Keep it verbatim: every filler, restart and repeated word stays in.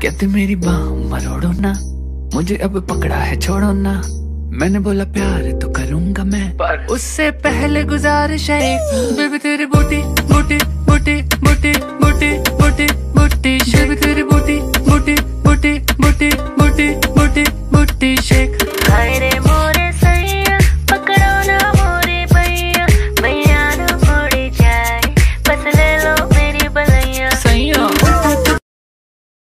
कहते मेरी बाह मरोड़ो ना, मुझे अब पकड़ा है छोड़ो ना। मैंने बोला प्यार तो करूंगा मैं, पर उससे पहले गुजारिश है बेबी तेरी बूटी बूटी बूटी बूटी बूटी